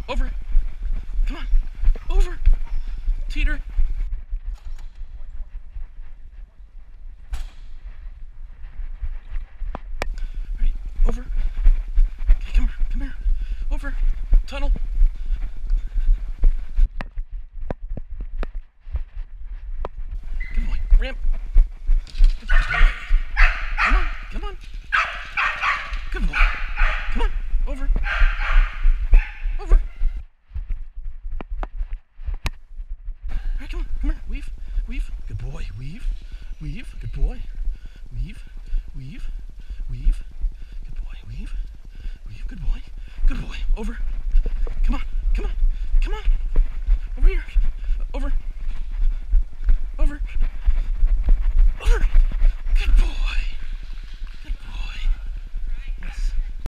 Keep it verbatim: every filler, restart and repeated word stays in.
Over. Come on. Over. Teeter. All right. Over. Okay, come here. Come here. Over. Tunnel. Good boy. Ramp. Good boy. Come on. Come on. Good boy. Come on. Over. Over. All right, come on. Come here. Weave. Weave. Good boy. Weave. Weave. Good boy. Weave. Weave. Weave. Good boy. Weave. Weave. Good boy. Good boy. Over.